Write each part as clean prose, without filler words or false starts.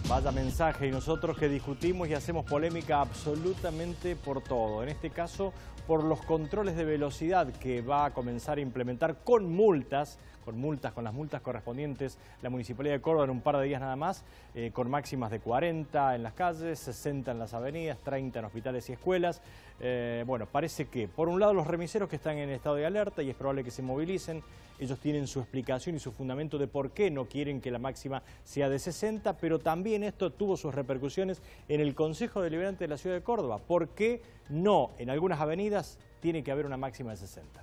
Vaya mensaje, y nosotros que discutimos y hacemos polémica absolutamente por todo. En este caso, por los controles de velocidad que va a comenzar a implementar con las multas correspondientes la Municipalidad de Córdoba en un par de días nada más, con máximas de 40 en las calles, 60 en las avenidas, 30 en hospitales y escuelas. Bueno, parece que, por un lado, los remiseros que están en estado de alerta y es probable que se movilicen, ellos tienen su explicación y su fundamento de por qué no quieren que la máxima sea de 60, pero también esto tuvo sus repercusiones en el Consejo Deliberante de la Ciudad de Córdoba. ¿Por qué no en algunas avenidas tiene que haber una máxima de 60?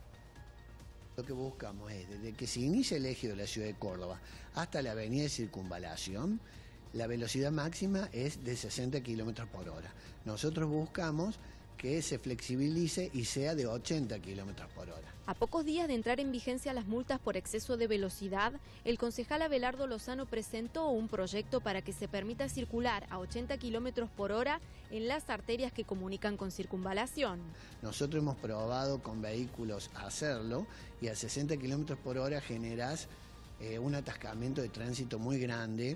Lo que buscamos es, desde que se inicia el eje de la Ciudad de Córdoba hasta la avenida de Circunvalación, la velocidad máxima es de 60 km por hora. Nosotros buscamos que se flexibilice y sea de 80 km por hora. A pocos días de entrar en vigencia las multas por exceso de velocidad, el concejal Abelardo Lozano presentó un proyecto para que se permita circular a 80 km por hora en las arterias que comunican con Circunvalación. Nosotros hemos probado con vehículos hacerlo y a 60 km por hora generás un atascamiento de tránsito muy grande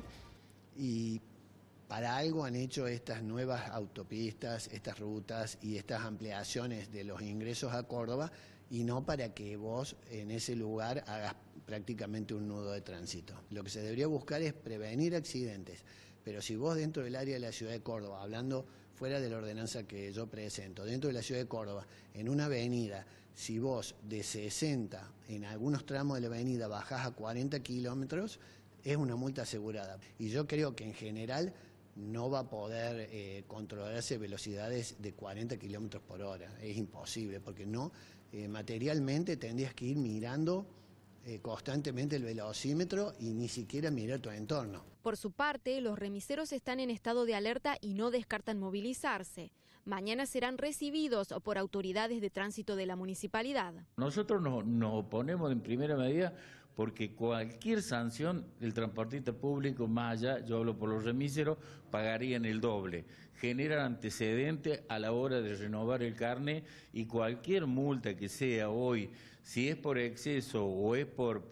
y para algo han hecho estas nuevas autopistas, estas rutas y estas ampliaciones de los ingresos a Córdoba y no para que vos en ese lugar hagas prácticamente un nudo de tránsito. Lo que se debería buscar es prevenir accidentes, pero si vos dentro del área de la Ciudad de Córdoba, hablando fuera de la ordenanza que yo presento, dentro de la Ciudad de Córdoba, en una avenida, si vos de 60 en algunos tramos de la avenida bajás a 40 kilómetros, es una multa asegurada. Y yo creo que en general no va a poder controlarse velocidades de 40 kilómetros por hora. Es imposible, porque no materialmente tendrías que ir mirando constantemente el velocímetro y ni siquiera mirar tu entorno. Por su parte, los remiseros están en estado de alerta y no descartan movilizarse. Mañana serán recibidos por autoridades de tránsito de la municipalidad. Nosotros nos oponemos en primera medida porque cualquier sanción del transportista público, más allá, yo hablo por los remiseros, pagarían el doble. Generan antecedente a la hora de renovar el carnet y cualquier multa que sea hoy, si es por exceso o es por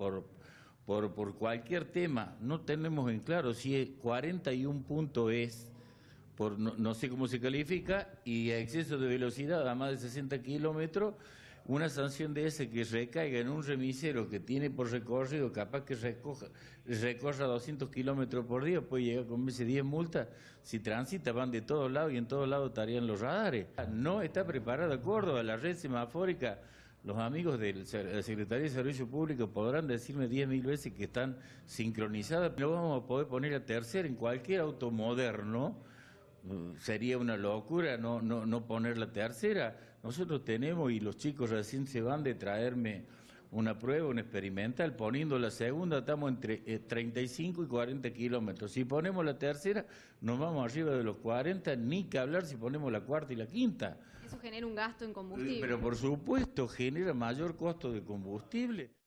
cualquier tema, no tenemos en claro si es 41 puntos es, por no sé cómo se califica, y a exceso de velocidad a más de 60 kilómetros, una sanción de ese que recaiga en un remisero que tiene por recorrido, capaz que recorra 200 kilómetros por día, puede llegar con ese 10 multas, si transita van de todos lados y en todos lados estarían los radares. No está preparada Córdoba, la red semafórica. Los amigos de la Secretaría de Servicio Público podrán decirme 10.000 veces que están sincronizadas, no vamos a poder poner a tercera en cualquier auto moderno. Sería una locura no poner la tercera. Nosotros tenemos, y los chicos recién se van de traerme una prueba, un experimental, poniendo la segunda estamos entre 35 y 40 kilómetros. Si ponemos la tercera, nos vamos arriba de los 40, ni que hablar si ponemos la cuarta y la quinta. Eso genera un gasto en combustible. Pero por supuesto genera mayor costo de combustible.